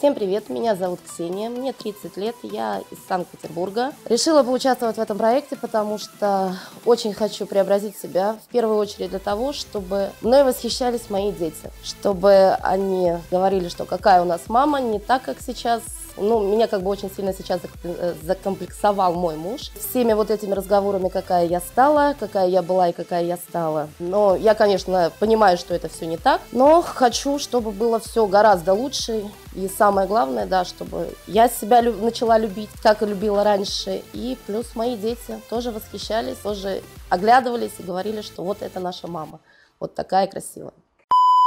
Всем привет, меня зовут Ксения, мне 30 лет, я из Санкт-Петербурга. Решила поучаствовать в этом проекте, потому что очень хочу преобразить себя, в первую очередь для того, чтобы мной восхищались мои дети, чтобы они говорили, что какая у нас мама, не так, как сейчас. Меня как бы очень сильно сейчас закомплексовал мой муж. Всеми вот этими разговорами, какая я стала, какая я была и какая я стала. Но я, конечно, понимаю, что это все не так, но хочу, чтобы было все гораздо лучше. И самое главное, да, чтобы я себя начала любить, как и любила раньше. И плюс мои дети тоже восхищались, тоже оглядывались и говорили, что вот это наша мама. Вот такая красивая.